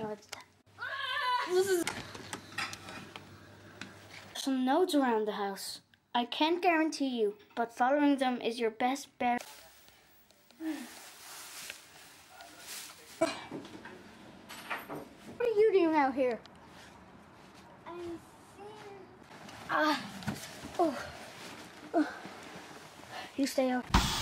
No, it's this is some notes around the house. I can't guarantee you, but following them is your best bet. What are you doing out here? I'm seeing. You stay out.